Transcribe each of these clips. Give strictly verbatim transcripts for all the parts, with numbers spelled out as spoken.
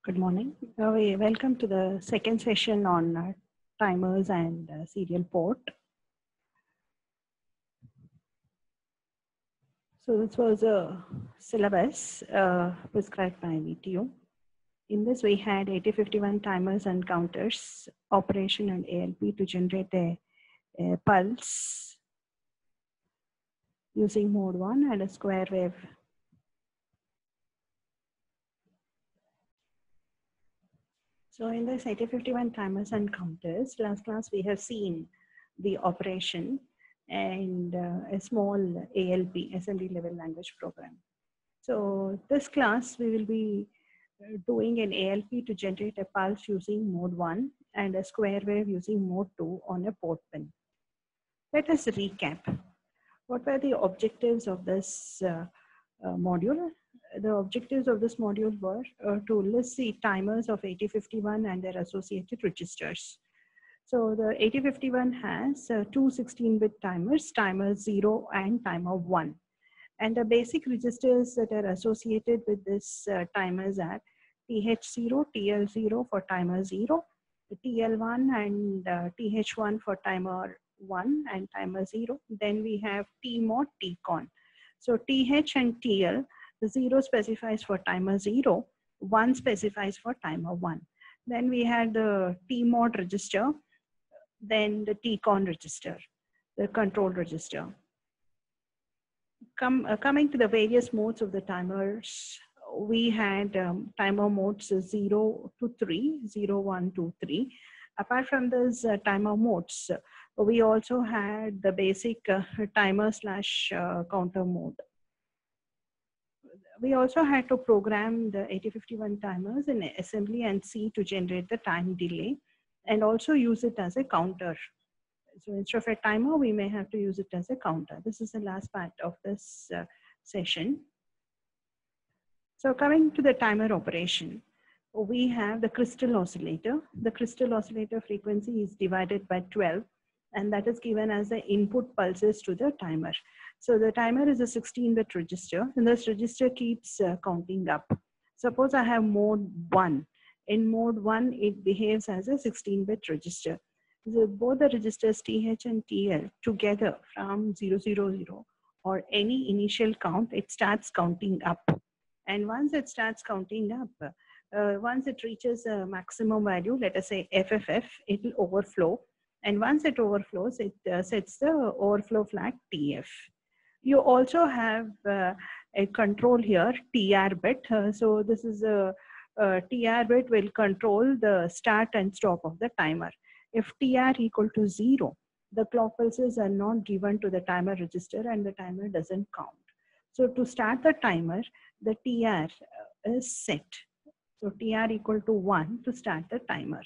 Good morning. Uh, we welcome to the second session on uh, timers and uh, serial port. So this was a syllabus uh, prescribed by V T U. In this, we had eighty fifty-one timers and counters, operation and A L P to generate a, a pulse using mode one and a square wave. So in this eighty fifty-one timers and counters, last class we have seen the operation and uh, a small A L P, assembly level language program. So this class we will be doing an A L P to generate a pulse using mode one and a square wave using mode two on a port pin. Let us recap. What were the objectives of this uh, uh, module? The objectives of this module were uh, to list the timers of eighty fifty-one and their associated registers. So the eighty fifty-one has uh, two sixteen bit timers, timer zero and timer one. And the basic registers that are associated with this uh, timers are T H zero, T L zero for timer zero, T L one and uh, T H one for timer one and timer zero. Then we have T mod, T con. So T H and T L, the zero specifies for timer zero, one specifies for timer one. Then we had the T mod register, then the T con register, the control register. Come, uh, coming to the various modes of the timers, we had um, timer modes zero to three, zero, one, two, three. Apart from those uh, timer modes, uh, we also had the basic uh, timer slash uh, counter mode. We also had to program the eighty fifty-one timers in assembly and C to generate the time delay and also use it as a counter. So instead of a timer, we may have to use it as a counter. This is the last part of this uh, session. So coming to the timer operation, we have the crystal oscillator. The crystal oscillator frequency is divided by twelve, and that is given as the input pulses to the timer. So the timer is a sixteen bit register, and this register keeps uh, counting up. Suppose I have mode one. In mode one, it behaves as a sixteen bit register. So both the registers T H and T L together from zero, zero, zero or any initial count, it starts counting up. And once it starts counting up, uh, once it reaches a maximum value, let us say F F F, it will overflow. And once it overflows, it uh, sets the overflow flag T F. You also have uh, a control here, T R bit. Uh, so this is a, a T R bit will control the start and stop of the timer. If T R equal to zero, the clock pulses are not given to the timer register and the timer doesn't count. So to start the timer, the T R is set. So T R equal to one to start the timer.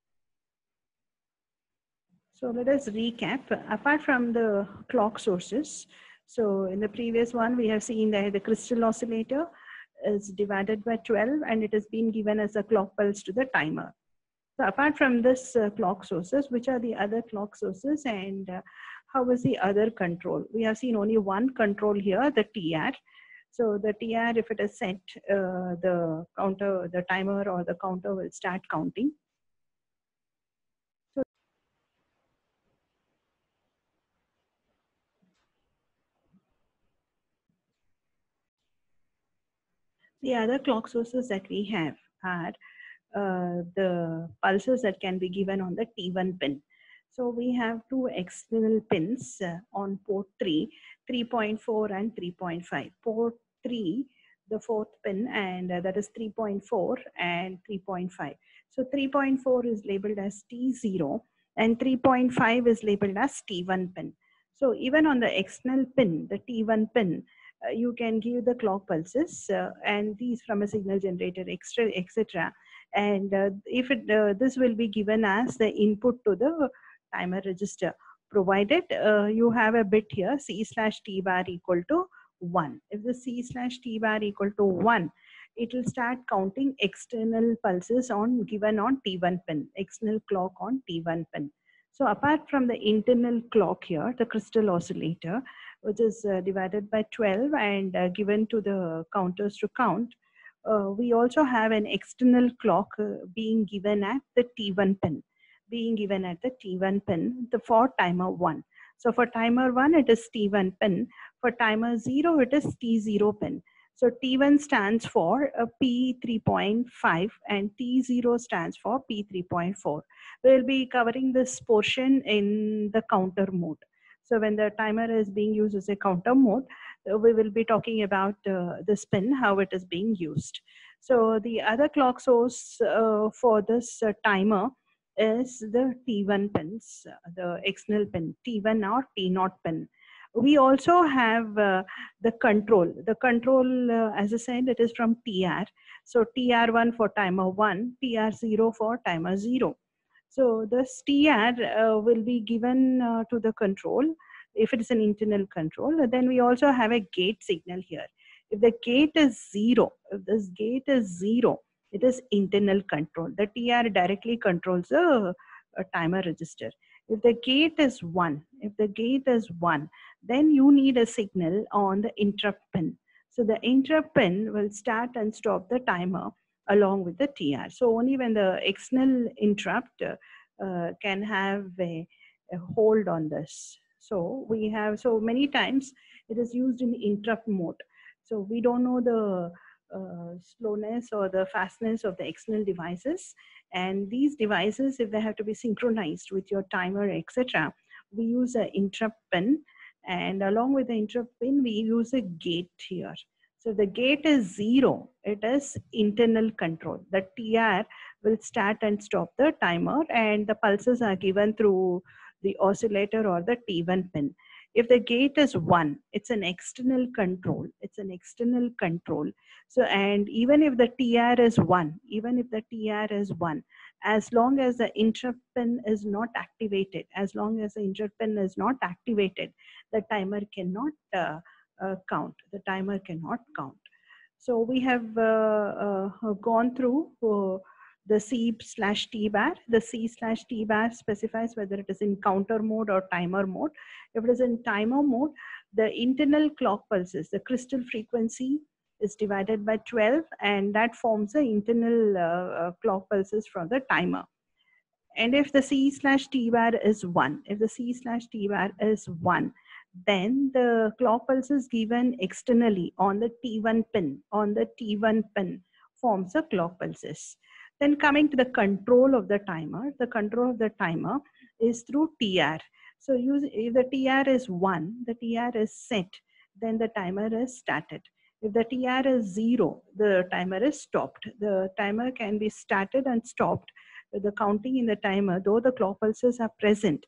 So let us recap. Apart from the clock sources, so in the previous one, we have seen that the crystal oscillator is divided by twelve and it has been given as a clock pulse to the timer. So apart from this uh, clock sources, which are the other clock sources and uh, how is the other control? We have seen only one control here, the T R. So the T R, if it is set, uh, the counter, the timer or the counter will start counting. So the other clock sources that we have are uh, the pulses that can be given on the T one pin. So we have two external pins uh, on port three, three point four and three point five. Port three, the fourth pin, and uh, that is three point four and three point five. So three point four is labeled as T zero and three point five is labeled as T one pin. So even on the external pin, the T one pin, uh, you can give the clock pulses uh, and these from a signal generator, extra, et cetera. And uh, if it, uh, this will be given as the input to the timer register, provided uh, you have a bit here, C slash T bar equal to one. If the C slash T bar equal to one, it will start counting external pulses on given on T one pin, external clock on T one pin. So apart from the internal clock here, the crystal oscillator, which is uh, divided by twelve and uh, given to the counters to count, uh, we also have an external clock uh, being given at the T one pin, being given at the T one pin the, for timer one. So for timer one, it is T one pin. For timer zero, it is T zero pin. So T one stands for a P three point five and T zero stands for P three point four. We'll be covering this portion in the counter mode. So when the timer is being used as a counter mode, uh, we will be talking about uh, this pin, how it is being used. So the other clock source uh, for this uh, timer is the T one pins, uh, the external pin, T one or T zero pin. We also have uh, the control. The control, uh, as I said, it is from T R. So T R one for timer one, T R zero for timer zero. So this T R uh, will be given uh, to the control if it is an internal control. Then we also have a gate signal here. If the gate is zero, if this gate is zero, it is internal control. The T R directly controls the uh, timer register. If the gate is one, if the gate is one, then you need a signal on the interrupt pin. So the interrupt pin will start and stop the timer along with the T R. So only when the external interrupt uh, uh, can have a, a hold on this. So we have, so many times it is used in interrupt mode. So we don't know the uh, slowness or the fastness of the external devices. And these devices, if they have to be synchronized with your timer, et cetera, we use an interrupt pin. And along with the interrupt pin, we use a gate here. So the gate is zero, it is internal control. The T R will start and stop the timer and the pulses are given through the oscillator or the T one pin. If the gate is one, it's an external control. It's an external control. So, and even if the T R is one, even if the T R is one, as long as the interrupt pin is not activated, as long as the interrupt pin is not activated, the timer cannot uh, uh, count. The timer cannot count. So we have uh, uh, gone through uh, the C slash T bar. The C slash T bar specifies whether it is in counter mode or timer mode. If it is in timer mode, the internal clock pulses, the crystal frequency is divided by twelve, and that forms the internal uh, uh, clock pulses from the timer. And if the C slash T bar is one, if the C slash T bar is one, then the clock pulse is given externally on the T one pin, on the T one pin forms the clock pulses. Then coming to the control of the timer, the control of the timer is through T R. So use, if the T R is one, the T R is set, then the timer is started. If the T R is zero, the timer is stopped. The timer can be started and stopped. The counting in the timer, though the clock pulses are present,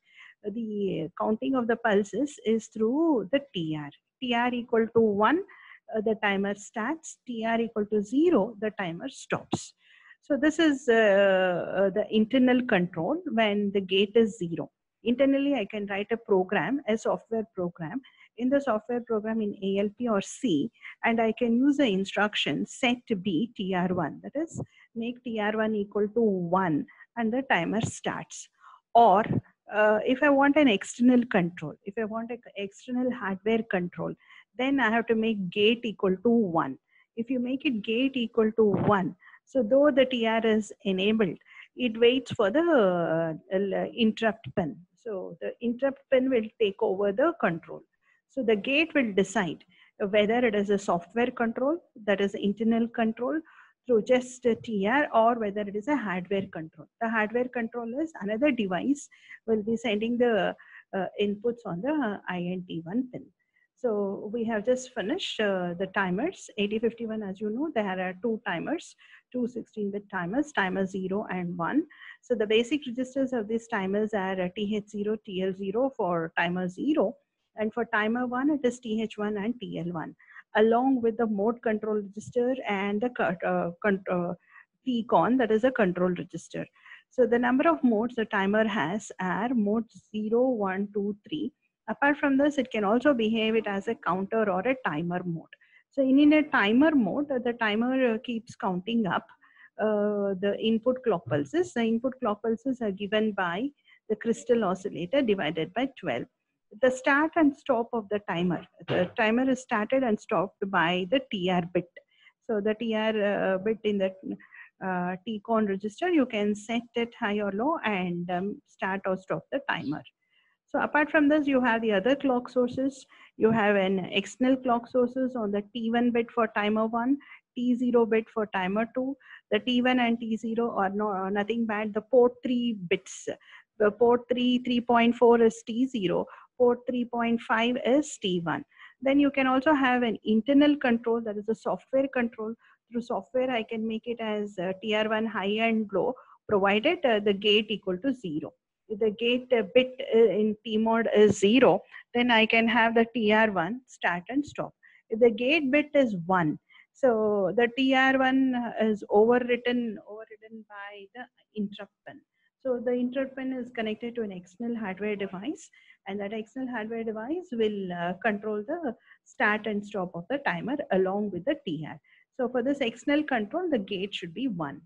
the counting of the pulses is through the T R. T R equal to one, uh, the timer starts. T R equal to zero, the timer stops. So this is uh, uh, the internal control when the gate is zero. Internally, I can write a program, a software program. In the software program in A L P or C, and I can use the instruction set B T R one, that is make T R one equal to one and the timer starts. Or uh, if I want an external control, if I want an external hardware control, then I have to make gate equal to one. If you make it gate equal to one, so though the T R is enabled, it waits for the uh, interrupt pin. So the interrupt pin will take over the control. So the gate will decide whether it is a software control, that is internal control through just a T R, or whether it is a hardware control. The hardware control is another device will be sending the uh, inputs on the I N T one pin. So we have just finished uh, the timers. eighty fifty-one, as you know, there are two timers, two sixteen bit timers, timer zero and one. So the basic registers of these timers are T H zero, T L zero for timer zero. And for timer one, it is T H one and T L one, along with the mode control register and the uh, uh, T con, that is a control register. So the number of modes the timer has are mode zero, one, two, three. Apart from this, it can also behave it as a counter or a timer mode. So in, in a timer mode, the timer keeps counting up uh, the input clock pulses. The input clock pulses are given by the crystal oscillator divided by twelve. The start and stop of the timer. The timer is started and stopped by the T R bit. So the T R uh, bit in the uh, T con register, you can set it high or low and um, start or stop the timer. So apart from this, you have the other clock sources. You have an external clock sources on the T one bit for timer one, T zero bit for timer two. The T one and T zero are no, nothing but the port three bits. The port three, three point four is T zero, port three point five is T one. Then you can also have an internal control, that is a software control. Through software, I can make it as uh, T R one high and low, provided uh, the gate equal to zero. If the gate uh, bit uh, in T mod is zero, then I can have the T R one start and stop. If the gate bit is one, so the T R one is overwritten, overridden by the interrupt pin. So the interrupt pin is connected to an external hardware device, and that external hardware device will uh, control the start and stop of the timer along with the T R. So for this external control, the gate should be one.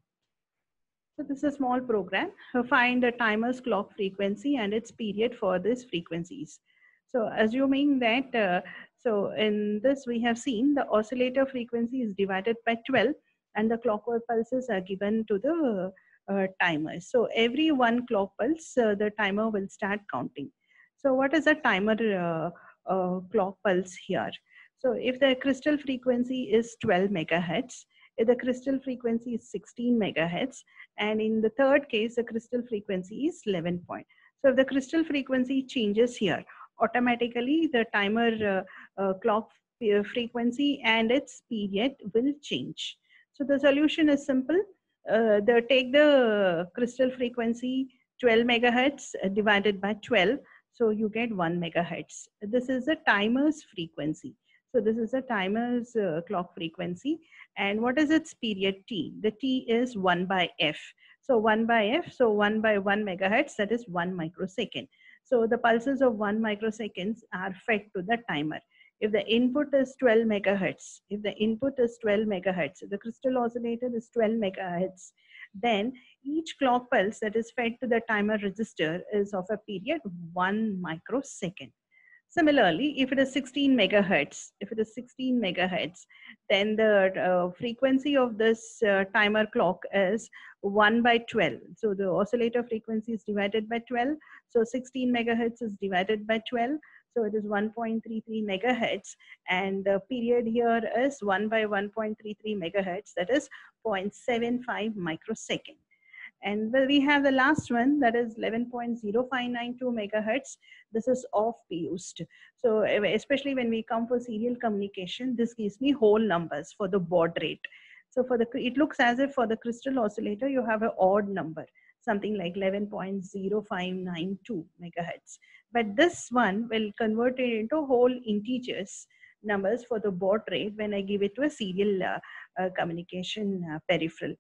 So this is a small program. Find the timer's clock frequency and its period for these frequencies. So assuming that, uh, so in this we have seen the oscillator frequency is divided by twelve and the clockwork pulses are given to the uh, timer. So every one clock pulse, uh, the timer will start counting. So what is a timer uh, uh, clock pulse here? So if the crystal frequency is twelve megahertz, if the crystal frequency is sixteen megahertz, and in the third case, the crystal frequency is eleven point. So if the crystal frequency changes here, automatically the timer uh, uh, clock frequency and its period will change. So the solution is simple. Uh, the, take the crystal frequency twelve megahertz divided by twelve. So you get one megahertz. This is the timer's frequency. So this is a timer's uh, clock frequency. And what is its period T? The T is one by F. So one by F, so one by one megahertz, that is one microsecond. So the pulses of one microseconds are fed to the timer. If the input is twelve megahertz, if the input is twelve megahertz, the crystal oscillator is twelve megahertz, then each clock pulse that is fed to the timer register is of a period one microsecond. Similarly, if it is sixteen megahertz, if it is sixteen megahertz, then the uh, frequency of this uh, timer clock is one by twelve. So the oscillator frequency is divided by twelve. So sixteen megahertz is divided by twelve. So it is one point three three megahertz. And the period here is one by one point three three megahertz, that is zero point seven five microsecond. And we have the last one, that is eleven point zero five nine two megahertz. This is off fused. So especially when we come for serial communication, this gives me whole numbers for the baud rate. So for the, it looks as if for the crystal oscillator, you have an odd number, something like eleven point zero five nine two megahertz. But this one will convert it into whole integers numbers for the baud rate when I give it to a serial uh, uh, communication uh, peripheral.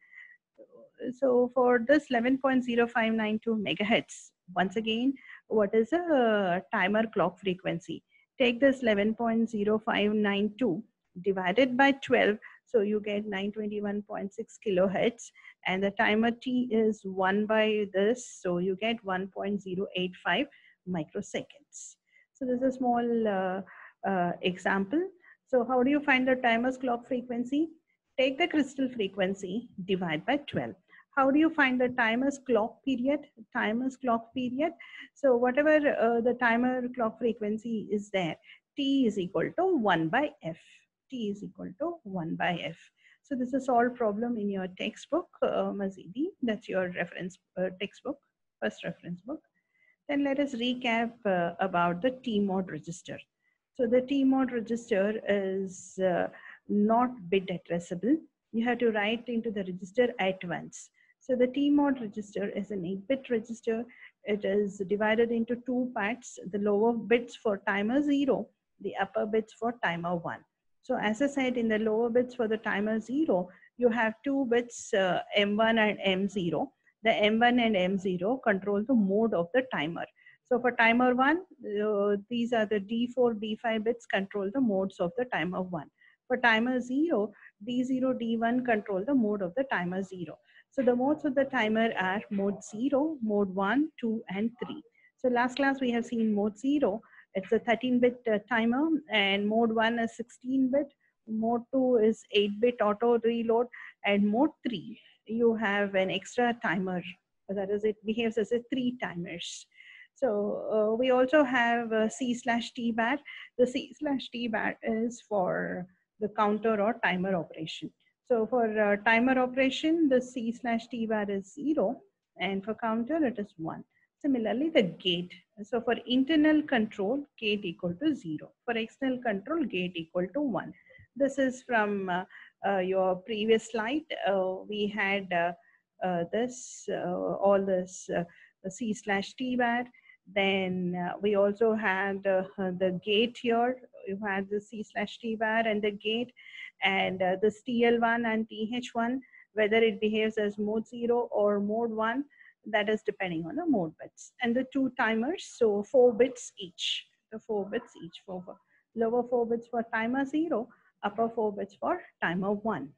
So for this eleven point zero five nine two megahertz, once again, what is a timer clock frequency? Take this eleven point zero five nine two divided by twelve. So you get nine twenty-one point six kilohertz, and the timer T is one by this. So you get one point zero eight five microseconds. So this is a small uh, uh, example. So how do you find the timer's clock frequency? Take the crystal frequency, divide by twelve. How do you find the timer's clock period? Timer's clock period. So whatever uh, the timer clock frequency is there, T is equal to one by F. T is equal to one by F. So this is a solved problem in your textbook, uh, Mazidi. That's your reference uh, textbook, first reference book. Then let us recap uh, about the T mod register. So the T mod register is uh, not bit addressable. You have to write into the register at once. So the T mod register is an eight bit register. It is divided into two parts, the lower bits for timer zero, the upper bits for timer one. So as I said, in the lower bits for the timer zero, you have two bits, uh, M one and M zero. The M one and M zero control the mode of the timer. So for timer one, uh, these are the D four, D five bits control the modes of the timer one. For timer zero, D zero, D one control the mode of the timer zero. So the modes of the timer are mode zero, mode one, two, and three. So last class we have seen mode zero. It's a thirteen bit uh, timer, and mode one is sixteen bit, Mode two is eight bit auto reload, and mode three, you have an extra timer. That is, it behaves as a three timers. So uh, we also have uh, C slash T bar. The C slash T bar is for the counter or timer operation. So for uh, timer operation, the C slash T bar is zero, and for counter, it is one. Similarly, the gate. So for internal control, gate equal to zero. For external control, gate equal to one. This is from uh, uh, your previous slide. Uh, we had uh, uh, this, uh, all this uh, C slash T bar. Then uh, we also had uh, the gate here. You had the C slash T bar and the gate, and uh, this T L one and T H one, whether it behaves as mode zero or mode one, that is depending on the mode bits. And the two timers, so four bits each, the four bits each, four, four. Lower four bits for timer zero, upper four bits for timer one.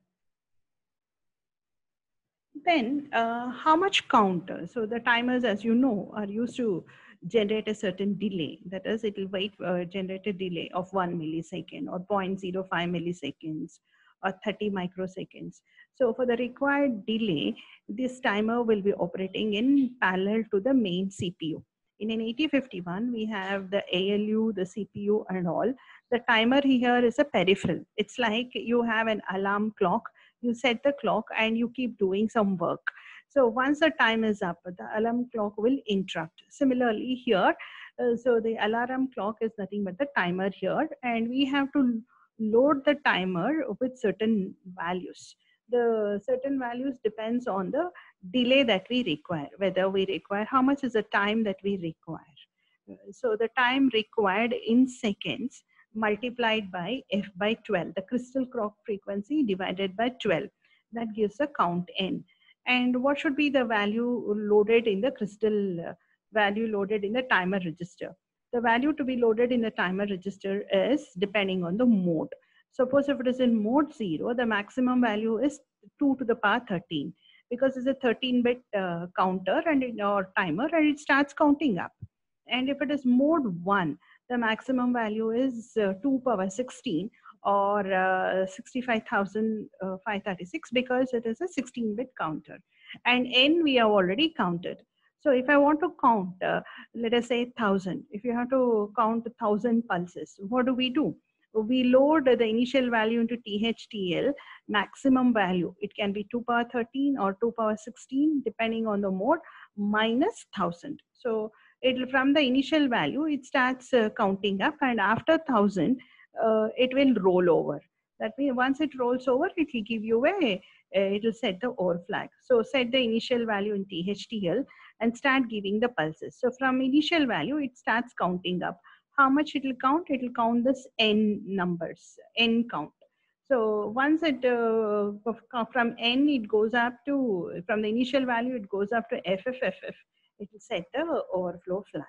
Then uh, how much counter? So the timers, as you know, are used to generate a certain delay. That is, it will wait uh, generate a delay of one millisecond or zero point zero five milliseconds or thirty microseconds. So for the required delay, this timer will be operating in parallel to the main C P U. In an eighty fifty-one, we have the A L U, the C P U and all. The timer here is a peripheral. It's like you have an alarm clock. You set the clock and you keep doing some work. So once the time is up, the alarm clock will interrupt. Similarly here, uh, so the alarm clock is nothing but the timer here, and we have to load the timer with certain values. The certain values depends on the delay that we require, whether we require, how much is the time that we require. So the time required in seconds multiplied by f by twelve, the crystal clock frequency divided by twelve. That gives a count n. And what should be the value loaded in the crystal uh, value loaded in the timer register? The value to be loaded in the timer register is depending on the mode. Suppose if it is in mode zero, the maximum value is two to the power thirteen, because it's a thirteen bit uh, counter and it, or timer, and it starts counting up. And if it is mode one, the maximum value is uh, two power sixteen, or uh, sixty-five thousand five hundred thirty-six, because it is a sixteen bit counter. And n we have already counted. So if I want to count, uh, let us say one thousand, if you have to count one thousand pulses, what do we do? We load the initial value into T H T L, maximum value. It can be two power thirteen or two power sixteen, depending on the mode, minus one thousand. So it, from the initial value, it starts uh, counting up, and after one thousand, uh, it will roll over. That means once it rolls over, it will give you a, uh, it will set the O R flag. So set the initial value in T H T L and start giving the pulses. So from initial value, it starts counting up. How much it will count? It will count this n numbers, n count. So once it, uh, from n, it goes up to, from the initial value, it goes up to F F F F. It will set the overflow flag.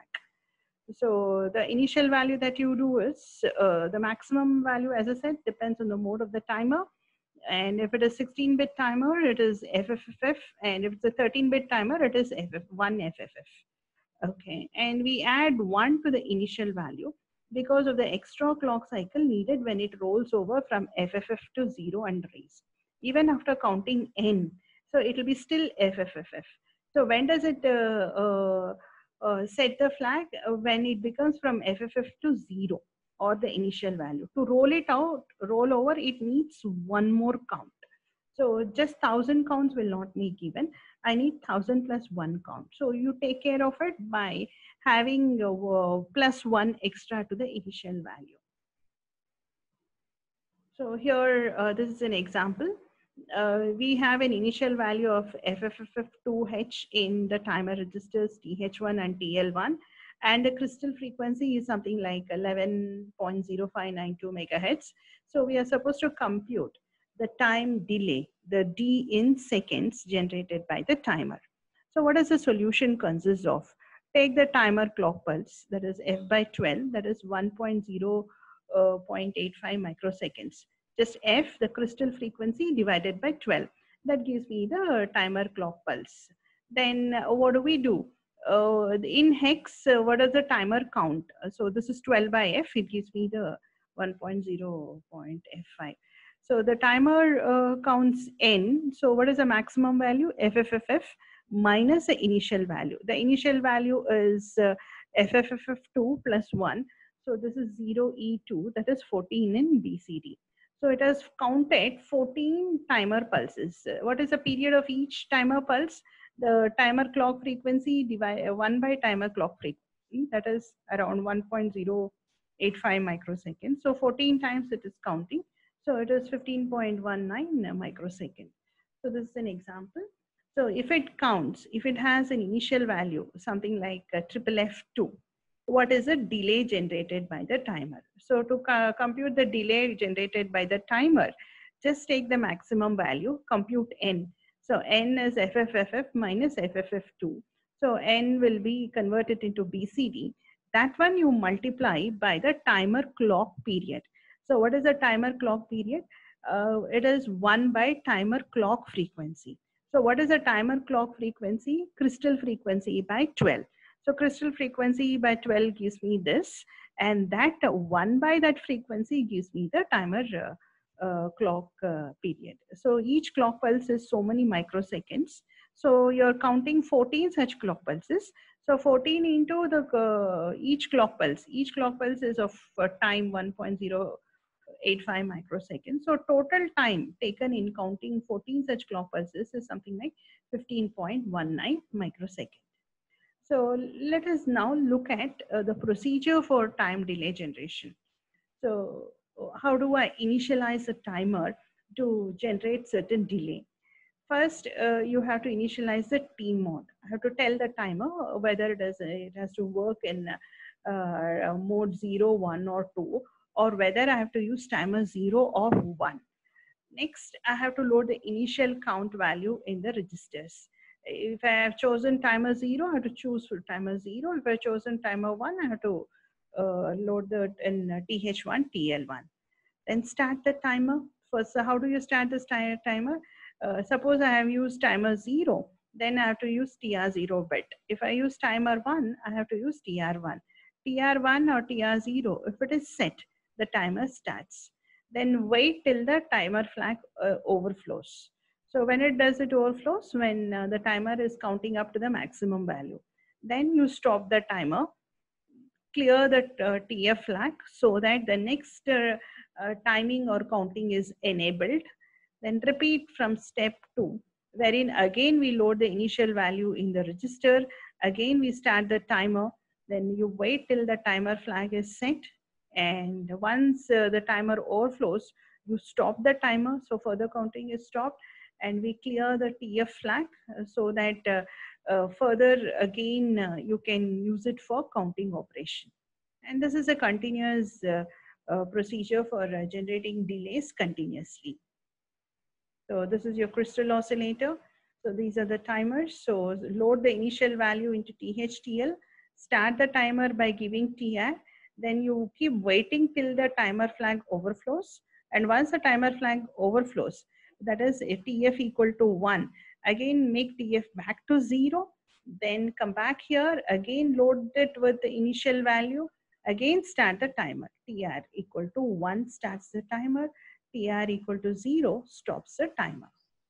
So the initial value that you do is, uh, the maximum value, as I said, depends on the mode of the timer. And if it is sixteen bit timer, it is F F F F. And if it's a thirteen bit timer, it is F F, one F F F. Okay, and we add one to the initial value because of the extra clock cycle needed when it rolls over from F F F to zero and raise. Even after counting n, so it will be still F F F F. So when does it uh, uh, uh, set the flag? Uh, when it becomes from F F F to zero, or the initial value. To roll it out, roll over, it needs one more count. So just thousand counts will not be given. I need thousand plus one count. So you take care of it by having uh, plus one extra to the initial value. So here, uh, this is an example. Uh, we have an initial value of F F F F two H in the timer registers T H one and T L one. And the crystal frequency is something like eleven point zero five nine two megahertz. So we are supposed to compute the time delay, the D in seconds generated by the timer. So what does the solution consist of? Take the timer clock pulse, that is F by twelve, that is one point zero eight five microseconds. Just F, the crystal frequency, divided by twelve. That gives me the timer clock pulse. Then uh, what do we do? Uh, in hex, uh, what is the timer count? Uh, so this is twelve by F, it gives me the one point zero F five. So the timer uh, counts n. So what is the maximum value? F F F F minus the initial value. The initial value is uh, F F F F two plus one. So this is zero E two, that is fourteen in B C D. So it has counted fourteen timer pulses. What is the period of each timer pulse? The timer clock frequency divided one by timer clock frequency, that is around one point zero eight five microseconds. So fourteen times it is counting. So it is fifteen point one nine microseconds. So this is an example. So if it counts, if it has an initial value, something like triple F two, what is the delay generated by the timer? So to uh, compute the delay generated by the timer, just take the maximum value, compute n. So n is F F F F minus F F F two. So n will be converted into B C D. That one you multiply by the timer clock period. So what is the timer clock period? Uh, it is one by timer clock frequency. So what is the timer clock frequency? Crystal frequency by twelve. So crystal frequency by twelve gives me this, and that uh, one by that frequency gives me the timer uh, uh, clock uh, period. So each clock pulse is so many microseconds. So you're counting fourteen such clock pulses. So fourteen into the uh, each clock pulse. Each clock pulse is of uh, time one point zero eight five microseconds. So total time taken in counting fourteen such clock pulses is something like fifteen point one nine microseconds. So let us now look at uh, the procedure for time delay generation. So how do I initialize a timer to generate certain delay? First, uh, you have to initialize the T mode. I have to tell the timer whether it, is, it has to work in uh, mode zero, one or two, or whether I have to use timer zero or one. Next, I have to load the initial count value in the registers. If I have chosen timer zero, I have to choose for timer zero. If I have chosen timer one, I have to uh, load the in T H one, T L one. Then start the timer. First, how do you start this timer? Uh, suppose I have used timer zero, then I have to use T R zero bit. If I use timer one, I have to use T R one. T R one or T R zero, if it is set, the timer starts. Then wait till the timer flag uh, overflows. So when it does, it overflows when uh, the timer is counting up to the maximum value. Then you stop the timer, clear the uh, T F flag so that the next uh, uh, timing or counting is enabled. Then repeat from step two, wherein again we load the initial value in the register. Again we start the timer. Then you wait till the timer flag is set. And once uh, the timer overflows, you stop the timer. So further counting is stopped. And we clear the T F flag uh, so that uh, uh, further again uh, you can use it for counting operation. And this is a continuous uh, uh, procedure for uh, generating delays continuously. So this is your crystal oscillator. So these are the timers. So load the initial value into T H T L, start the timer by giving T R. Then you keep waiting till the timer flag overflows. And once the timer flag overflows, that is a T F equal to one. Again, make T F back to zero. Then come back here. Again, load it with the initial value. Again, start the timer. T R equal to one starts the timer. T R equal to zero stops the timer.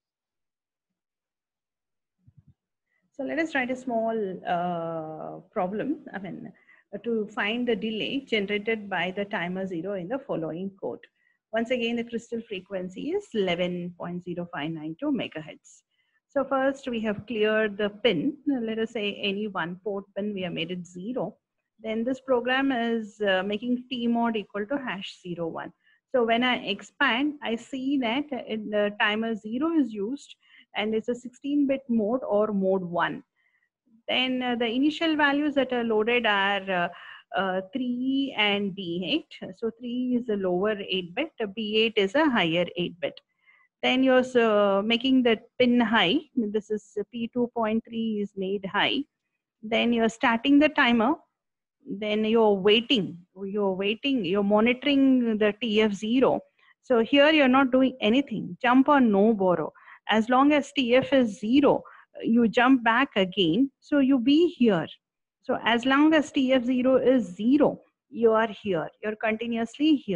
So let us write a small uh, problem. I mean, to find the delay generated by the timer zero in the following code. Once again, the crystal frequency is eleven point zero five nine two megahertz. So first we have cleared the pin. Let us say any one port pin, we have made it zero. Then this program is uh, making T mod equal to hash zero one. So when I expand, I see that in the timer zero is used and it's a sixteen bit mode or mode one. Then uh, the initial values that are loaded are uh, uh, three and B eight. So three is a lower eight bit, B eight is a higher eight bit. Then you're uh, making the pin high. This is P two point three is made high. Then you're starting the timer. Then you're waiting, you're waiting, you're monitoring the T F zero. So here you're not doing anything, jump on no borrow. As long as T F is zero, you jump back again. So you be here. So as long as T F zero is zero, you are here, you're continuously here.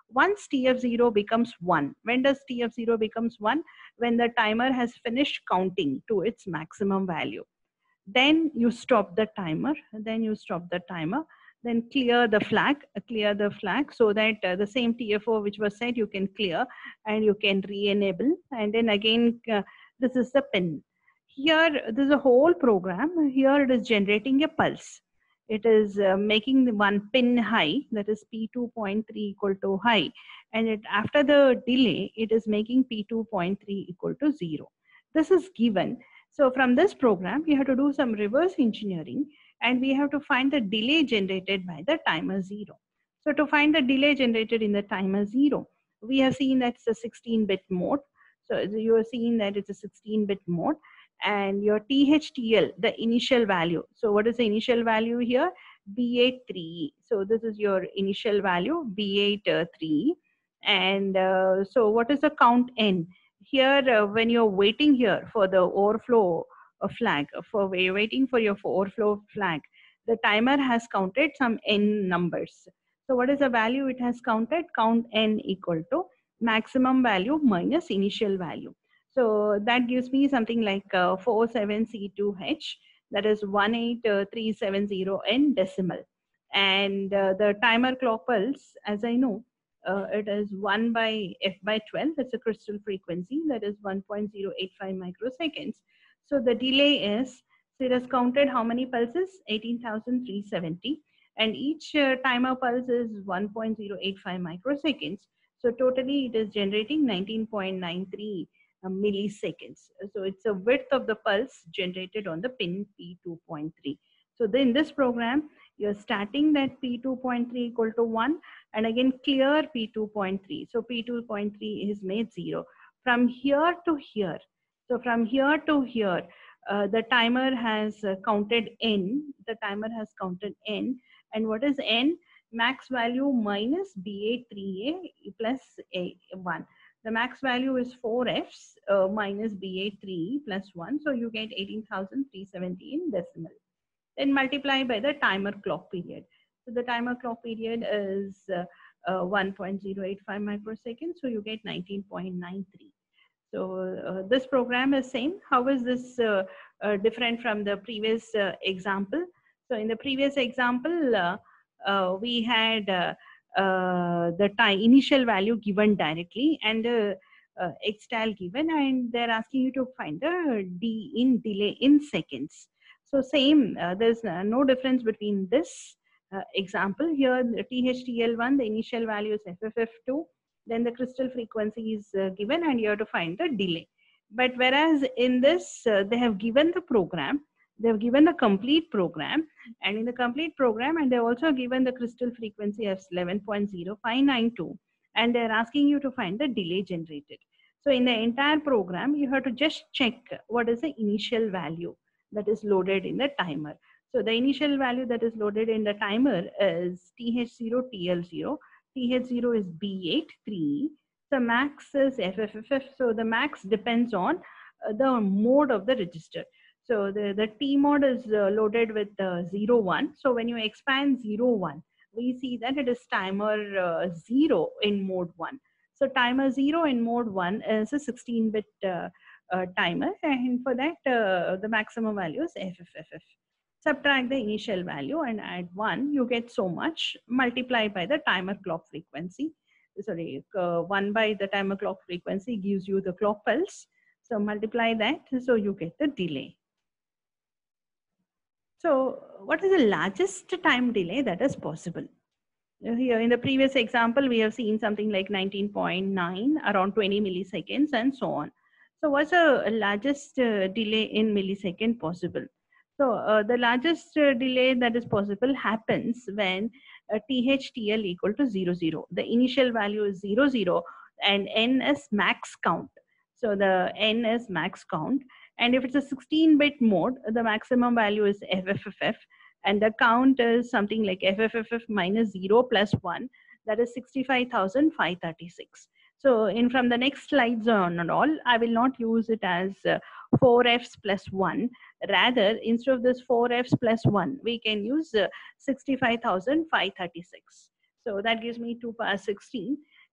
once T F zero becomes one. When does T F zero becomes one? When the timer has finished counting to its maximum value. Then you stop the timer, then you stop the timer, then clear the flag, uh, clear the flag so that uh, the same T F O which was set you can clear and you can re-enable. And then again, uh, this is the pin. Here, this is a whole program. Here it is generating a pulse. It is uh, making the one pin high, that is P two point three equal to high. And it, after the delay, it is making P two point three equal to zero. This is given. So from this program, we have to do some reverse engineering and we have to find the delay generated by the timer zero. So to find the delay generated in the timer zero, we have seen that it's a sixteen bit mode. So you are seeing that it's a sixteen bit mode and your T H T L, the initial value. So what is the initial value here? B eight three. So this is your initial value, B eight three. And uh, so what is the count N? Here, uh, when you're waiting here for the overflow uh, flag, for waiting for your overflow flag, the timer has counted some N numbers. So what is the value it has counted? Count N equal to maximum value minus initial value. So that gives me something like uh, four seven C two H, that is one eight three seven zero in decimal. And uh, the timer clock pulse, as I know, uh, it is one by F by twelve. It's a crystal frequency, that is one point zero eight five microseconds. So the delay is, so it has counted how many pulses? eighteen thousand three hundred seventy. And each uh, timer pulse is one point zero eight five microseconds. So totally it is generating nineteen point nine three uh, milliseconds. So it's a width of the pulse generated on the pin P two point three. So then in this program, you're starting that P two point three equal to one and again clear P two point three. So P two point three is made zero. From here to here, so from here to here, uh, the timer has uh, counted N, the timer has counted N. And what is N? Max value minus B eight three A plus A one. The max value is four Fs uh, minus B eight three plus one. So you get eighteen thousand three hundred seventy in decimal. Then multiply by the timer clock period. So the timer clock period is uh, uh, one point zero eight five microseconds. So you get nineteen point nine three. So uh, this program is same. How is this uh, uh, different from the previous uh, example? So in the previous example, uh, uh, we had uh, uh, the time initial value given directly and the uh, extal given, and they're asking you to find the D in delay in seconds. So same, uh, there's uh, no difference between this uh, example. Here, the T H T L one, the initial value is F F F two, then the crystal frequency is uh, given and you have to find the delay. But whereas in this, uh, they have given the program, they have given the complete program, and in the complete program, and they've also given the crystal frequency as eleven point zero five nine two, and they're asking you to find the delay generated. So in the entire program, you have to just check what is the initial value that is loaded in the timer. So the initial value that is loaded in the timer is T H zero T L zero. T H zero is B eight three. The max is F F F F. So the max depends on uh, the mode of the register. So the, the T mode is uh, loaded with uh, zero one. So when you expand zero one, we see that it is timer uh, zero in mode one. So timer zero in mode one is a sixteen bit uh, uh, timer, and for that uh, the maximum value is F F F F. Subtract the initial value and add one, you get so much, multiply by the timer clock frequency. Sorry, uh, one by the timer clock frequency gives you the clock pulse. So multiply that, so you get the delay. So what is the largest time delay that is possible? Here in the previous example, we have seen something like nineteen point nine, around twenty milliseconds and so on. So what's the largest uh, delay in millisecond possible? So uh, the largest uh, delay that is possible happens when uh, T H T L equal to zero, zero. The initial value is zero, zero and N is max count. So the N is max count. And if it's a sixteen bit mode, the maximum value is F F F F. And the count is something like F F F F minus zero plus one, that is sixty-five thousand five hundred thirty-six. So in from the next slides on and all, I will not use it as uh, four Fs plus one. Rather, instead of this four Fs plus one, we can use uh, sixty-five thousand five hundred thirty-six. So that gives me two power sixteen.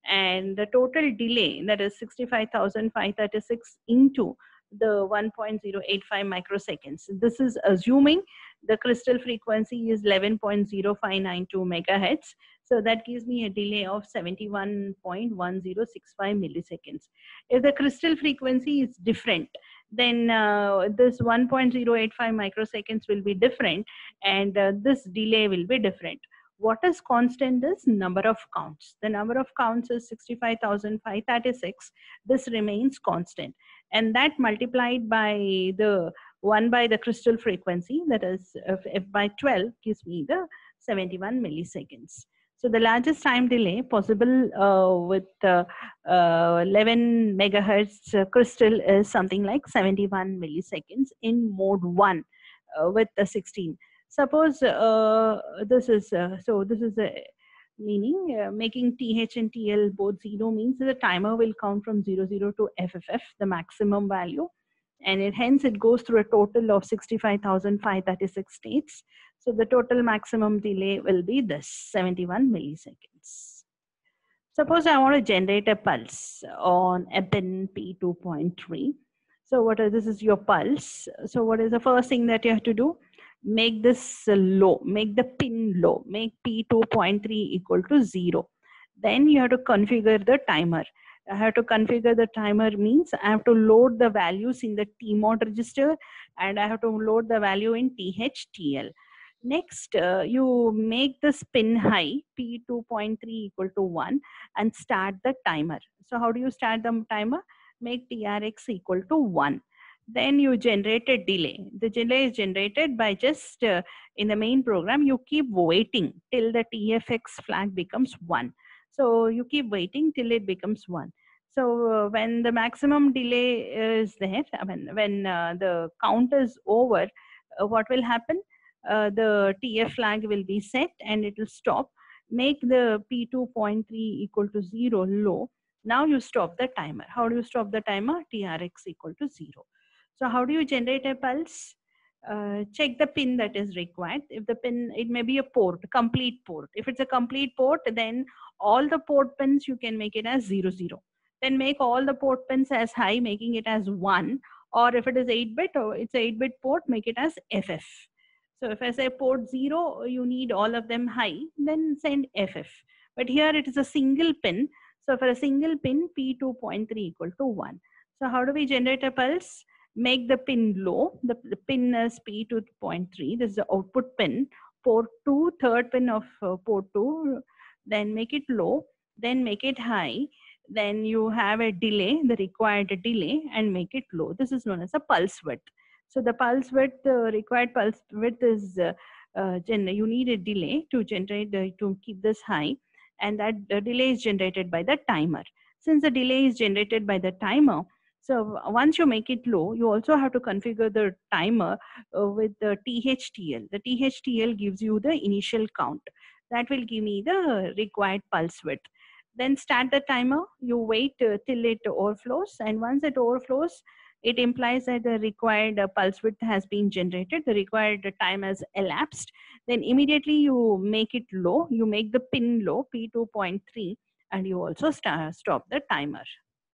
and the total delay, that is sixty-five thousand five hundred thirty-six into the one point zero eight five microseconds. This is assuming the crystal frequency is eleven point zero five nine two megahertz. So that gives me a delay of seventy-one point one zero six five milliseconds. If the crystal frequency is different, then uh, this one point zero eight five microseconds will be different, and uh, this delay will be different. What is constant is number of counts. The number of counts is sixty-five thousand five hundred thirty-six. This remains constant. And that multiplied by the one by the crystal frequency, that is f, f by twelve, gives me the seventy-one milliseconds. So the largest time delay possible uh, with uh, uh, eleven megahertz uh, crystal is something like seventy-one milliseconds in mode one uh, with the sixteen. Suppose uh, this is, uh, so this is a meaning uh, making T H and T L both zero means that the timer will count from zero zero to F F F, the maximum value. And it, hence it goes through a total of sixty-five thousand five hundred thirty-six states. So the total maximum delay will be this, seventy-one milliseconds. Suppose I want to generate a pulse on a pin P two point three. So what is, this is your pulse. So what is the first thing that you have to do? Make this low, make the pin low, make P two point three equal to zero. Then you have to configure the timer. I have to configure the timer means I have to load the values in the T mod register, and I have to load the value in T H T L. Next, uh, you make this pin high, P two point three equal to one, and start the timer. So how do you start the timer? Make T R X equal to one. Then you generate a delay. The delay is generated by just uh, in the main program, you keep waiting till the T F X flag becomes one. So you keep waiting till it becomes one. So uh, when the maximum delay is there, I mean, when uh, the count is over, uh, what will happen? Uh, the T F flag will be set and it will stop. Make the P two point three equal to zero low. Now you stop the timer. How do you stop the timer? T R X equal to zero. So how do you generate a pulse? Uh, check the pin that is required. If the pin, it may be a port, complete port. If it's a complete port, then all the port pins you can make it as zero zero. Then make all the port pins as high, making it as one. Or if it is eight bit or it's eight bit port, make it as F F. So if I say port zero, you need all of them high, then send F F. But here it is a single pin. So for a single pin, P two point three equal to one. So how do we generate a pulse? Make the pin low. The, the pin is P two point three. This is the output pin. Port two, third pin of uh, port two. Then make it low. Then make it high. Then you have a delay, the required delay, and make it low. This is known as a pulse width. So the pulse width, the uh, required pulse width is, uh, uh, you need a delay to generate, the, to keep this high. And that the delay is generated by the timer. Since the delay is generated by the timer, so once you make it low, you also have to configure the timer uh, with the T H T L. The T H T L gives you the initial count. That will give me the required pulse width. Then start the timer. You wait uh, till it overflows. And once it overflows, it implies that the required uh, pulse width has been generated. The required time has elapsed. Then immediately you make it low. You make the pin low, P two point three, and you also start, stop the timer.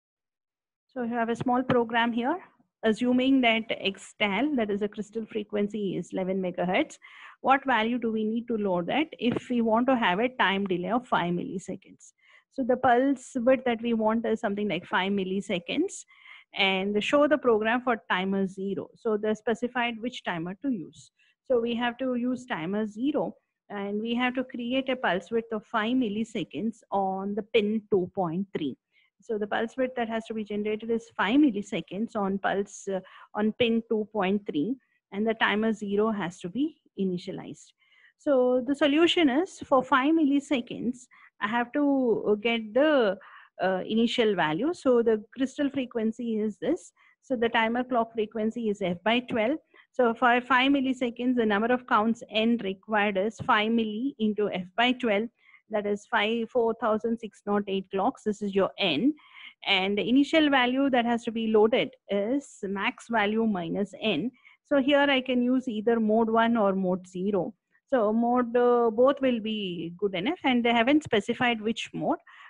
So you have a small program here, assuming that X T A L, that is the crystal frequency, is eleven megahertz. What value do we need to load that if we want to have a time delay of five milliseconds? So the pulse width that we want is something like five milliseconds, and show the program for timer zero. So they specified which timer to use. So we have to use timer zero, and we have to create a pulse width of five milliseconds on the pin two point three. So the pulse width that has to be generated is five milliseconds on pulse uh, on pin two point three, and the timer zero has to be initialized. So the solution is, for five milliseconds, I have to get the uh, initial value. So the crystal frequency is this. So the timer clock frequency is F by twelve. So for five milliseconds, the number of counts N required is five milli into F by twelve. That is five, four thousand six hundred eight clocks. This is your N. And the initial value that has to be loaded is max value minus N. So here I can use either mode one or mode zero. So mode, uh, both will be good enough, and they haven't specified which mode.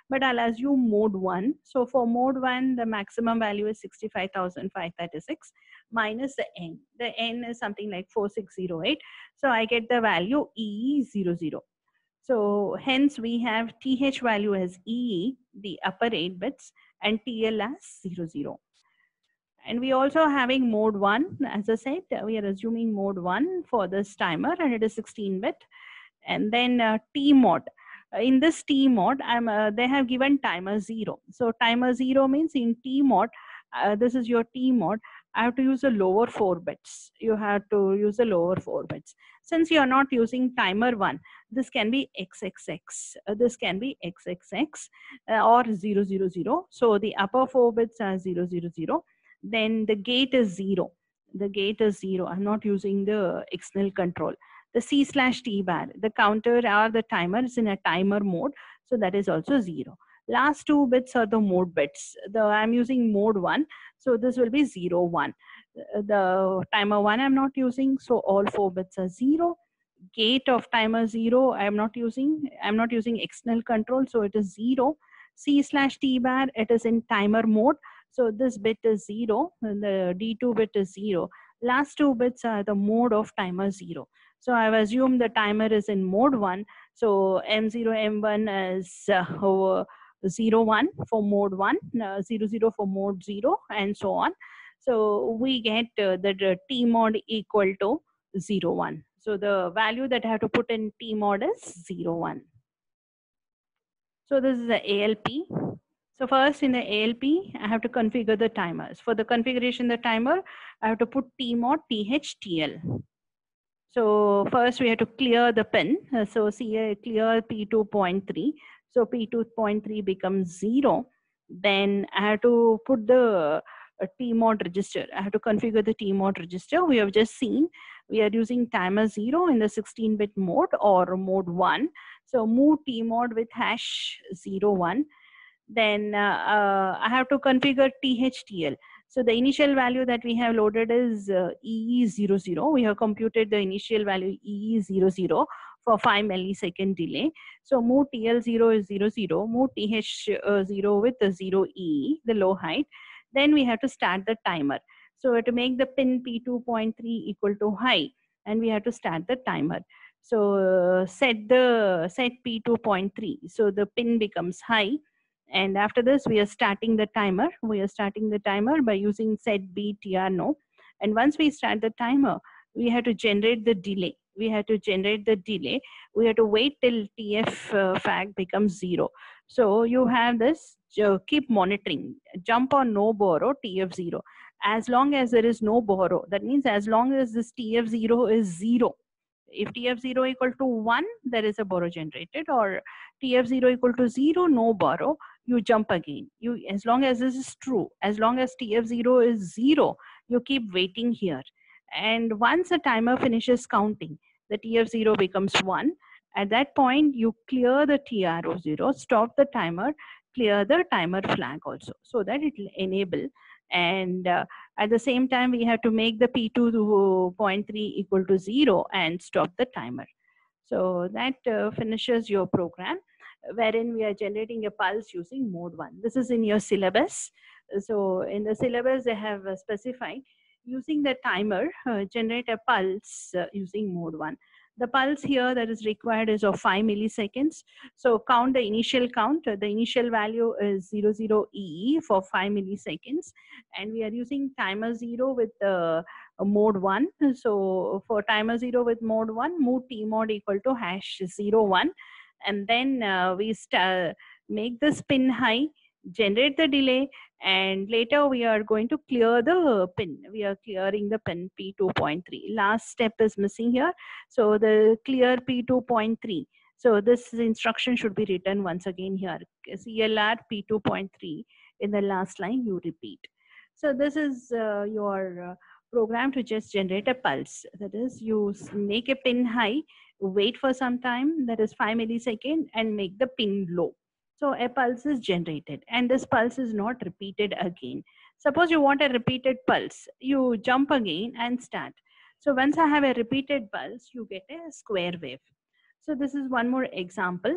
but I'll assume mode one. So for mode one, the maximum value is sixty-five thousand five hundred thirty-six minus the n. The n is something like four six zero eight. So I get the value E E zero zero. So hence we have T H value as E E, the upper eight bits, and T L as zero zero. And we also having mode one, as I said, we are assuming mode one for this timer, and it is sixteen bit. And then uh, T mod. Uh, in this T mod, I'm, uh, they have given timer zero. So timer zero means in T mod, uh, this is your T mod, I have to use the lower four bits. You have to use the lower four bits. Since you are not using timer one, this can be X X X, uh, this can be X X X uh, or zero zero zero. So the upper four bits are zero zero zero. Then the gate is zero. The gate is zero. I'm not using the external control. The C slash T bar, the counter or the timer is in a timer mode. So that is also zero. Last two bits are the mode bits. The I'm using mode one. So this will be zero, one. The timer one I'm not using. So all four bits are zero. Gate of timer zero I'm not using. I'm not using external control. So it is zero. C slash T bar, it is in timer mode. So this bit is zero. And the D two bit is zero. Last two bits are the mode of timer zero. So I've assumed the timer is in mode one. So M zero, M one is uh, zero, one for mode one, uh, zero, zero for mode zero, and so on. So we get uh, the, the T mod equal to zero, one. So the value that I have to put in T mod is zero, one. So this is the A L P. So first in the A L P, I have to configure the timers. For the configuration the timer, I have to put T mod T H T L. So first we have to clear the pin. Uh, so see uh, clear P two point three. So P two point three becomes zero. Then I have to put the uh, T mod register. I have to configure the T mod register. We have just seen we are using timer zero in the sixteen bit mode or mode one. So move T mod with hash zero one. Then uh, uh, I have to configure T H T L. So the initial value that we have loaded is uh, E E zero zero. We have computed the initial value E E zero zero for five millisecond delay. So move T L zero is zero zero, move T H zero with the zero E, the low height. Then we have to start the timer. So to make the pin P two point three equal to high, and we have to start the timer. So uh, set the set P two point three. So the pin becomes high. And after this, we are starting the timer. We are starting the timer by using set B T R no. And once we start the timer, we have to generate the delay. We have to generate the delay. We have to wait till T F uh, fag becomes zero. So you have this, uh, keep monitoring, jump on no borrow T F zero. As long as there is no borrow, that means as long as this T F zero is zero. If T F zero equal to one, there is a borrow generated, or T F zero equal to zero, no borrow, you jump again. You, as long as this is true, as long as T F zero is zero, you keep waiting here. And once the timer finishes counting, the T F zero becomes one. At that point, you clear the T R O zero, stop the timer, clear the timer flag also, so that it will enable. And uh, at the same time, we have to make the P two point three equal to zero and stop the timer. So that uh, finishes your program, wherein we are generating a pulse using mode one. This is in your syllabus. So in the syllabus, they have uh, specified using the timer, uh, generate a pulse uh, using mode one. The pulse here that is required is of five milliseconds. So count the initial count. The initial value is zero zero E E for five milliseconds. And we are using timer zero with uh, mode one. So for timer zero with mode one, move T mod equal to hash zero one. And then uh, we start, make the spin high, generate the delay, and later we are going to clear the pin. We are clearing the pin P two point three. Last step is missing here. So the clear P two point three. So this instruction should be written once again here. C L R P two point three. In the last line, you repeat. So this is uh, your uh, program to just generate a pulse. That is, you make a pin high, wait for some time, that is five milliseconds, and make the pin low. So a pulse is generated, and this pulse is not repeated again. Suppose you want a repeated pulse, you jump again and start. So once I have a repeated pulse, you get a square wave. So this is one more example.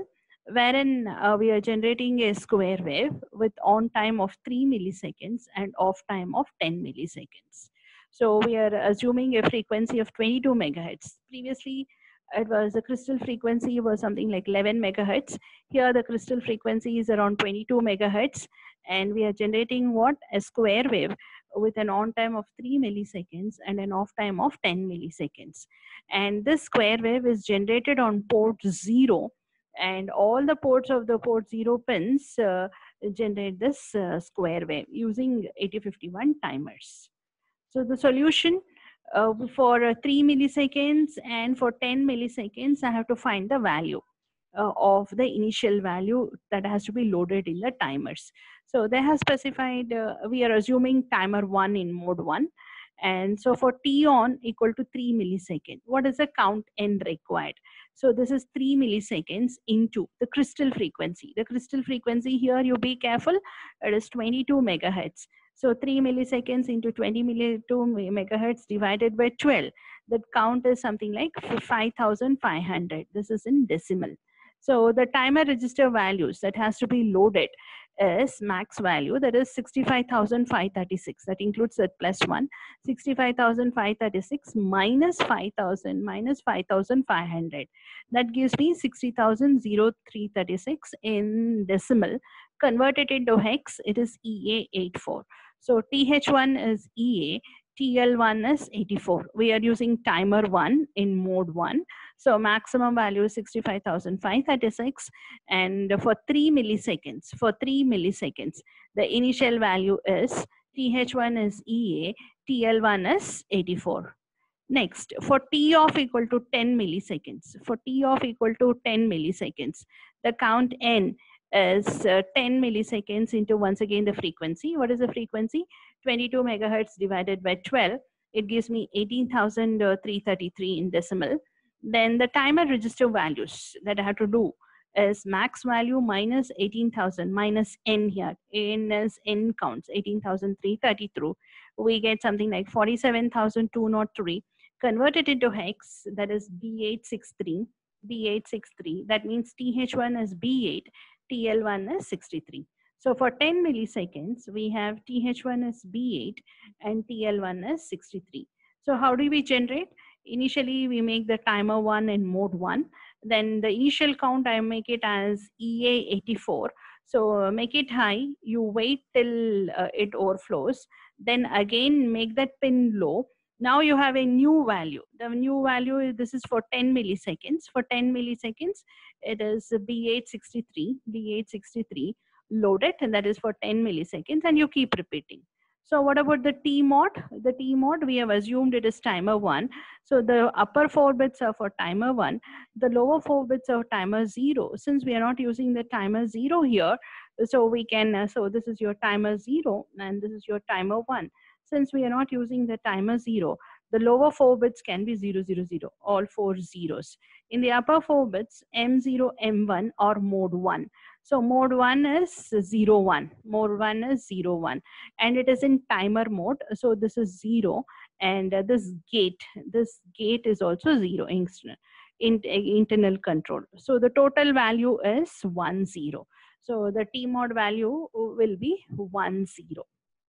wherein uh, we are generating a square wave with on time of three milliseconds and off time of ten milliseconds. So we are assuming a frequency of twenty-two megahertz. Previously, it was the crystal frequency was something like eleven megahertz. Here the crystal frequency is around twenty-two megahertz, and we are generating what? A square wave with an on time of three milliseconds and an off time of ten milliseconds. And this square wave is generated on port zero, and all the ports of the port zero pins uh, generate this uh, square wave using eighty fifty-one timers. So the solution uh, for uh, three milliseconds and for ten milliseconds, I have to find the value uh, of the initial value that has to be loaded in the timers. So they have specified, uh, we are assuming timer one in mode one. And so for T on equal to three milliseconds, what is the count N required? So this is three milliseconds into the crystal frequency. The crystal frequency here, you be careful, it is twenty-two megahertz. So three milliseconds into twenty-two megahertz divided by twelve. That count is something like five thousand five hundred. This is in decimal. So the timer register values that has to be loaded is max value, that is sixty-five thousand five hundred thirty-six. That includes that plus one. sixty-five thousand five hundred thirty-six minus five thousand minus five thousand five hundred. That gives me sixty thousand three hundred thirty-six in decimal. Converted into hex, it is E A eighty-four. So T H one is E A, T L one is eighty-four. We are using timer one in mode one. So maximum value is sixty-five thousand five hundred thirty-six. And for three milliseconds, for three milliseconds, the initial value is T H one is E A, T L one is eighty-four. Next, for T off equal to ten milliseconds, for T off equal to ten milliseconds, the count N is uh, ten milliseconds into once again the frequency. What is the frequency? twenty-two megahertz divided by twelve. It gives me eighteen thousand three hundred thirty-three in decimal. Then the timer register values that I have to do is max value minus eighteen thousand minus N here. N is N counts, eighteen thousand three hundred thirty-three. We get something like forty-seven thousand two hundred three. Convert it into hex, that is B eight sixty-three. B eight sixty-three. That means T H one is B eight. T L one is sixty-three. So for ten milliseconds, we have T H one is B eight and T L one is sixty-three. So how do we generate? Initially, we make the timer one in mode one. Then the initial count, I make it as E A eighty-four. So make it high. You wait till uh, it overflows. Then again, make that pin low. Now you have a new value. The new value, this is for ten milliseconds. For ten milliseconds, it is B eight sixty-three, B eight sixty-three loaded, and that is for ten milliseconds, and you keep repeating. So what about the T mod? The T mod, we have assumed it is timer one. So the upper four bits are for timer one. The lower four bits are timer zero. Since we are not using the timer zero here, so we can, uh, so this is your timer zero, and this is your timer one. Since we are not using the timer zero, the lower four bits can be zero, zero, zero, all four zeros. In the upper four bits, M zero, M one or mode one. So mode one is zero, one, mode one is zero, one, and it is in timer mode. So this is zero, and uh, this gate, this gate is also zero, in, in, internal control. So the total value is one, zero. So the T mod value will be one, zero.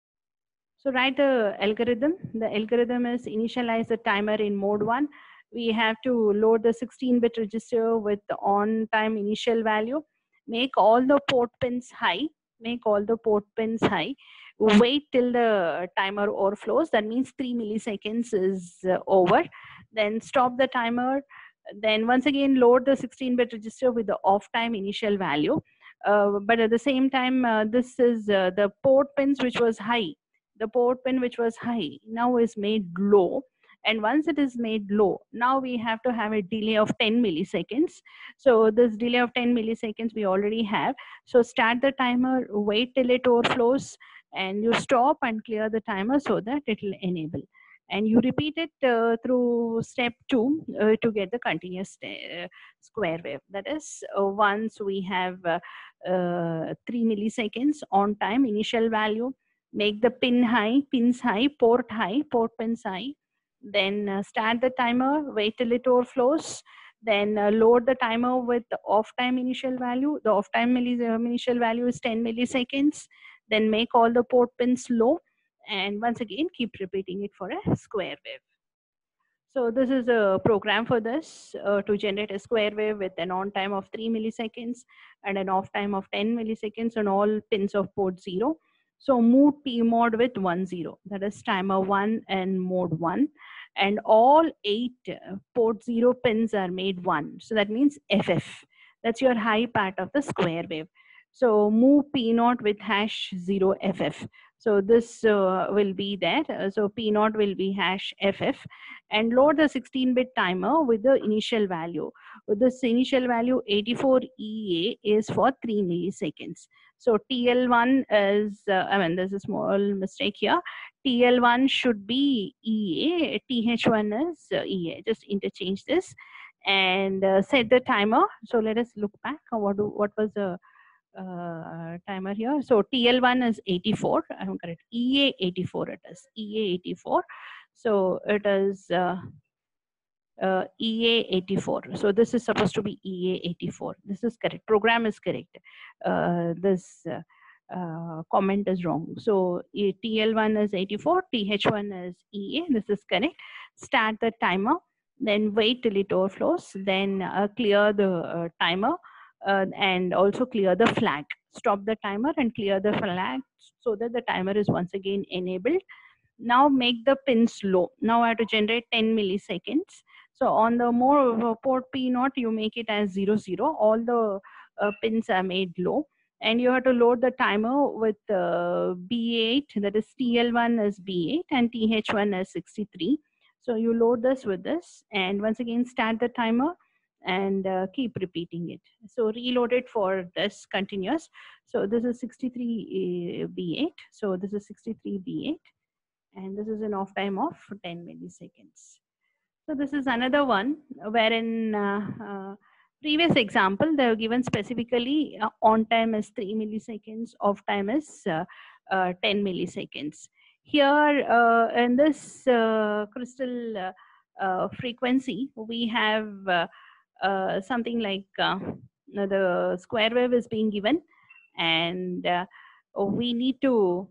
So write the algorithm. The algorithm is initialize the timer in mode one. We have to load the sixteen bit register with the on time initial value. Make all the port pins high. Make all the port pins high. Wait till the timer overflows. That means three milliseconds is uh, over. Then stop the timer. Then once again load the sixteen bit register with the off time initial value. Uh, but at the same time, uh, this is uh, the port pins which was high. The port pin which was high now is made low, and once it is made low, now we have to have a delay of ten milliseconds. So this delay of ten milliseconds we already have. So start the timer, wait till it overflows, and you stop and clear the timer so that it will enable. And you repeat it uh, through step two uh, to get the continuous uh, square wave. That is, uh, once we have uh, uh, three milliseconds on time initial value, make the pin high, pins high, port high, port pins high. Then uh, start the timer, wait till it overflows. Then uh, load the timer with the off time initial value. The off time initial value is ten milliseconds. Then make all the port pins low. And once again, keep repeating it for a square wave. So this is a program for this uh, to generate a square wave with an on time of three milliseconds and an off time of ten milliseconds on all pins of port zero. So move P mod with one zero, that is timer one and mode one. And all eight uh, port zero pins are made one. So that means F F. That's your high part of the square wave. So move P naught with hash zero F F. So this uh, will be there. Uh, so P naught will be hash F F, and load the sixteen bit timer with the initial value. With this initial value eighty-four E A is for three milliseconds. So T L one is, uh, I mean, there's a small mistake here. T L one should be E A, T H one is uh, E A. Just interchange this and uh, set the timer. So let us look back. What, do, what was the uh, timer here? So T L one is eighty-four. I'm correct. E A eighty-four it is. E A eighty-four. So it is uh, uh, E A eighty-four. So this is supposed to be E A eighty-four. This is correct. Program is correct. Uh, this uh, uh, comment is wrong. So T L one is eighty-four. T H one is E A. This is correct. Start the timer. Then wait till it overflows. Then uh, clear the uh, timer. Uh, and also clear the flag. Stop the timer and clear the flag so that the timer is once again enabled. Now make the pins low. Now I have to generate ten milliseconds. So on the more port P naught, you make it as zero zero. All the uh, pins are made low. And you have to load the timer with uh, B eight, that is T L one is B eight and T H one is sixty-three. So you load this with this and once again start the timer and uh, keep repeating it. So reload it for this continuous. So this is sixty-three B eight. So this is sixty-three B eight. And this is an off time of ten milliseconds. So this is another one wherein uh, uh, previous example they have given specifically uh, on time is three milliseconds, off time is uh, uh, ten milliseconds. Here uh, in this uh, crystal uh, uh, frequency, we have uh, uh, something like uh, the square wave is being given, and uh, we need to,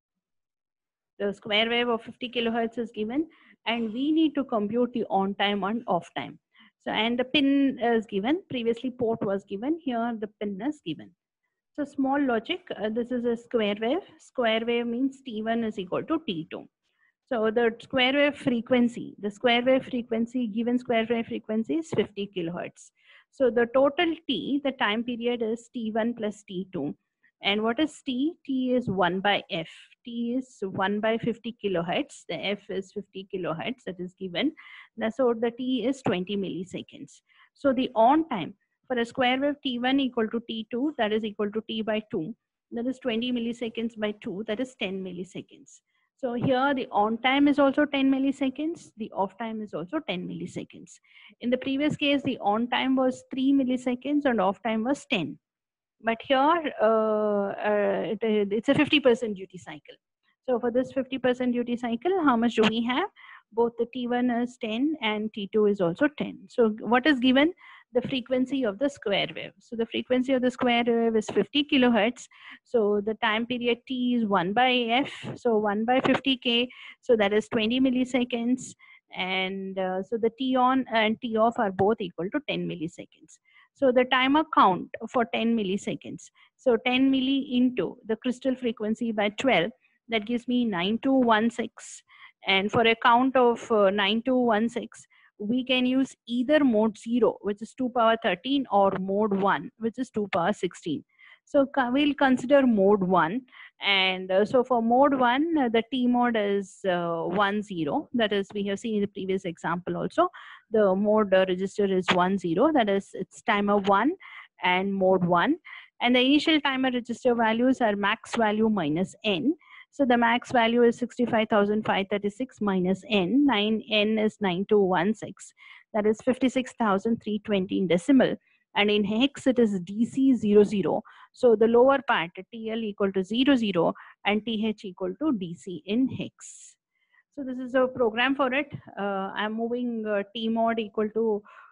the square wave of fifty kilohertz is given, and we need to compute the on time and off time. So, and the pin is given. Previously port was given. Here the pin is given. So small logic. Uh, this is a square wave. Square wave means T one is equal to T two. So the square wave frequency, the square wave frequency, given square wave frequency is fifty kilohertz. So the total T, the time period is T one plus T two. And what is T? T is one by F. T is one by fifty kilohertz. The F is fifty kilohertz that is given. So the T is twenty milliseconds. So the on time for a square wave T one equal to T two, that is equal to T by two. That is twenty milliseconds by two, that is ten milliseconds. So here the on time is also ten milliseconds, the off time is also ten milliseconds. In the previous case, the on time was three milliseconds and off time was ten. But here uh, uh, it, it's a fifty percent duty cycle. So for this fifty percent duty cycle, how much do we have? Both the T one is ten and T two is also ten. So what is given? The frequency of the square wave. So the frequency of the square wave is fifty kilohertz. So the time period T is one by F. So one by fifty K. So that is twenty milliseconds. And uh, so the T on and T off are both equal to ten milliseconds. So the timer count for ten milliseconds. So ten milli into the crystal frequency by twelve, that gives me nine two one six. And for a count of uh, nine two one six, we can use either mode zero, which is two power thirteen, or mode one, which is two power sixteen. So we'll consider mode one. And uh, so for mode one, uh, the T mode is uh, one zero. That is, we have seen in the previous example also. The mode uh, register is one zero. That is, it's timer one and mode one. And the initial timer register values are max value minus n. So the max value is sixty-five thousand five hundred thirty-six minus n. nine n is nine two one six. That is fifty-six thousand three hundred twenty in decimal. And in hex, it is D C zero zero. So the lower part, T L equal to zero zero and T H equal to D C in hex. So this is a program for it. Uh, I'm moving uh, T mod equal to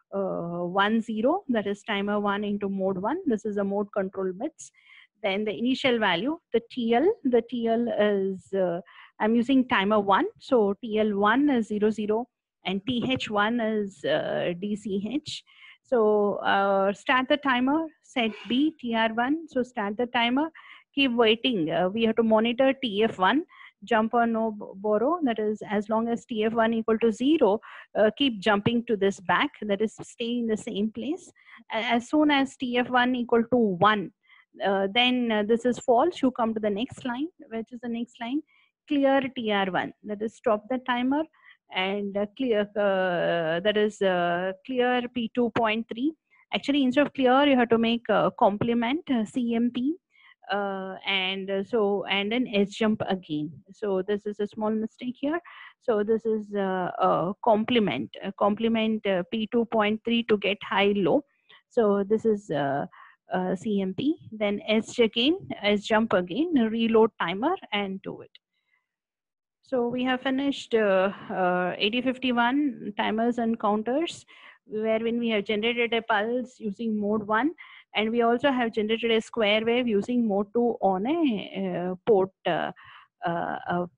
uh, one zero, that is timer one into mode one. This is the mode control bits. Then the initial value, the T L, the T L is, uh, I'm using timer one. So T L one is zero zero and T H one is uh, D C H. So uh, start the timer, set B, T R one. So start the timer, keep waiting. Uh, we have to monitor T F one, jump or no borrow. That is, as long as T F one equal to zero, uh, keep jumping to this back, that is stay in the same place. As soon as T F one equal to one, uh, then uh, this is false. You come to the next line, which is the next line, clear T R one, that is stop the timer, and uh, clear, uh, that is uh, clear P two point three. Actually, instead of clear, you have to make a complement, uh, C M P, uh, and uh, so, and then S jump again. So this is a small mistake here. So this is uh, a complement, a complement uh, P two point three to get high low. So this is uh, uh, C M P, then S again, S jump again, reload timer and do it. So we have finished uh, uh, eighty fifty-one timers and counters, where when we have generated a pulse using mode one, and we also have generated a square wave using mode two on a uh, port uh, uh, uh,